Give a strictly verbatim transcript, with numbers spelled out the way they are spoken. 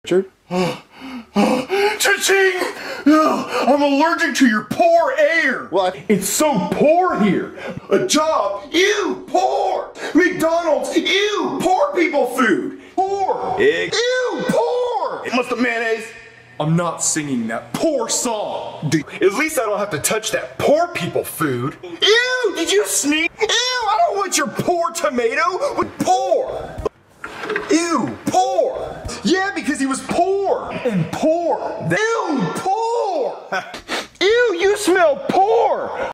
Richard? Cha-ching! I'm allergic to your poor air. Well, it's so poor here. A job, ew, poor. McDonald's, ew, poor people food. Poor. Egg. Ew, poor. Must have mayonnaise. I'm not singing that poor song. Dude, at least I don't have to touch that poor people food. Ew, did you sneeze? Ew, I don't want your poor tomato with poor.